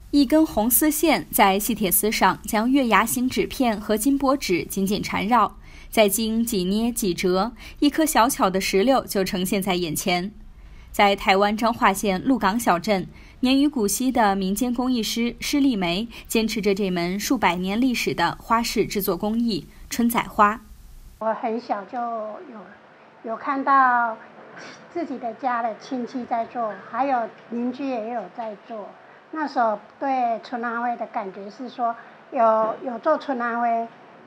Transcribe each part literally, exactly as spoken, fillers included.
一根红丝线在细铁丝上将月牙形纸片和金箔纸紧紧缠绕，再经几捏几折，一颗小巧的石榴就呈现在眼前。在台湾彰化县鹿港小镇，年逾古稀的民间工艺师施丽梅坚持着这门数百年历史的花式制作工艺——春仔花。 我很小就有有看到自己的家的亲戚在做，还有邻居也有在做。那时候对春仔花的感觉是说，有有做春仔花，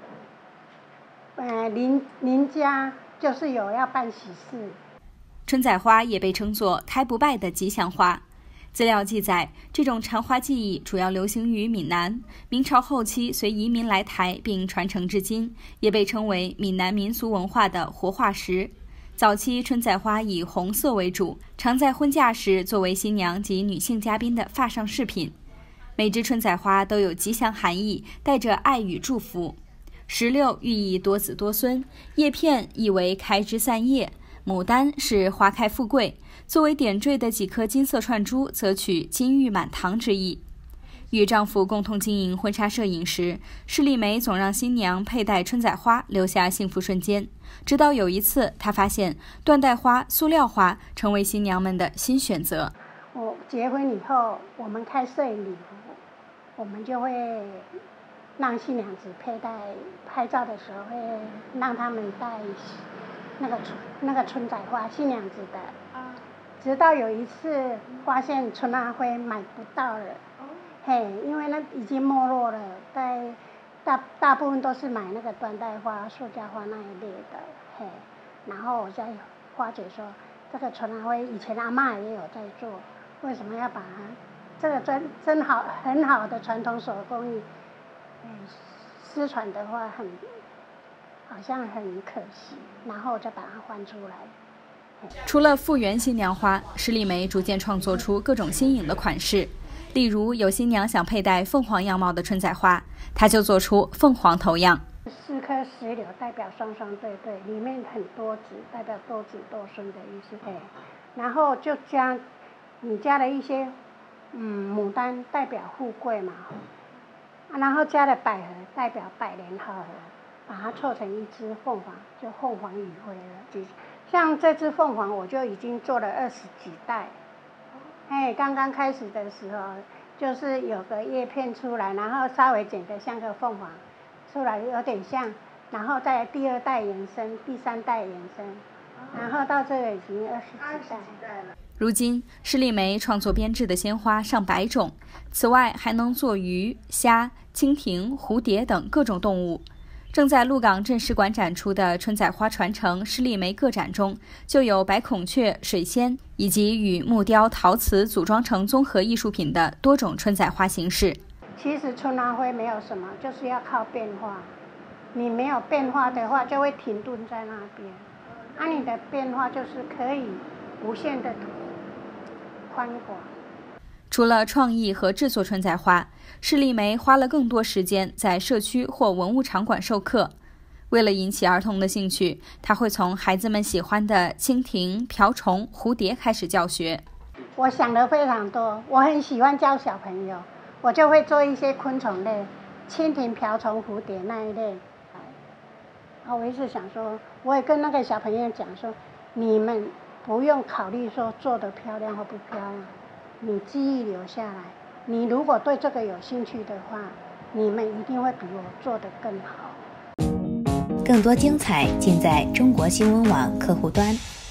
呃，邻邻家就是有要办喜事。 春仔花也被称作开不败的吉祥花。资料记载，这种缠花技艺主要流行于闽南，明朝后期随移民来台并传承至今，也被称为闽南民俗文化的活化石。早期春仔花以红色为主，常在婚嫁时作为新娘及女性嘉宾的发上饰品。每只春仔花都有吉祥含义，带着爱与祝福。石榴寓意多子多孙，叶片意为开枝散叶，牡丹是花开富贵，作为点缀的几颗金色串珠则取金玉满堂之意。与丈夫共同经营婚纱摄影时，施丽梅总让新娘佩戴春仔花，留下幸福瞬间。直到有一次，她发现缎带花、塑料花成为新娘们的新选择。 我结婚以后，我们开摄影礼服，我们就会让新娘子佩戴，拍照的时候会让他们戴那个那个春仔花，新娘子的。直到有一次发现春仔花买不到了，嘿，因为那已经没落了，在大大部分都是买那个缎带花、塑胶花那一类的，嘿。然后我才发觉说，这个春仔花以前阿嬷也有在做，为什么要把它这个真真好很好的传统手工艺，嗯，失传的话很好像很可惜，然后再把它换出来。 除了复原新娘花，施丽梅逐渐创作出各种新颖的款式。例如，有新娘想佩戴凤凰样貌的春仔花，她就做出凤凰头样。 四颗石榴代表双双对对，里面很多子，代表多子多孙的意思。哎，然后就加你加了一些嗯牡丹，代表富贵嘛，啊，然后加了百合，代表百年好合，把它凑成一只凤凰，就凤凰羽灰了。像这只凤凰，我就已经做了二十几代。哎，刚刚开始的时候，就是有个叶片出来，然后稍微剪得像个凤凰出来，有点像，然后再第二代延伸，第三代延伸，然后到这个已经二十几代了。 如今，施丽梅创作编制的鲜花上百种，此外还能做鱼、虾、蜻蜓、蝴蝶等各种动物。正在鹿港镇史馆展出的春仔花传承施丽梅个展中，就有白孔雀、水仙以及与木雕、陶瓷组装成综合艺术品的多种春仔花形式。 其实春仔花没有什么，就是要靠变化。你没有变化的话，就会停顿在那边。啊，你的变化就是可以无限的宽广。 除了创意和制作春仔花，施丽梅花了更多时间在社区或文物场馆授课。为了引起儿童的兴趣，她会从孩子们喜欢的蜻蜓、瓢虫、蝴蝶开始教学。 我想的非常多，我很喜欢教小朋友，我就会做一些昆虫类，蜻蜓、瓢虫、蝴蝶那一类。啊，我一直想说，我也跟那个小朋友讲说，你们不用考虑说做得漂亮或不漂亮。你记忆留下来，你如果对这个有兴趣的话，你们一定会比我做得更好。 更多精彩尽在中国新闻网客户端。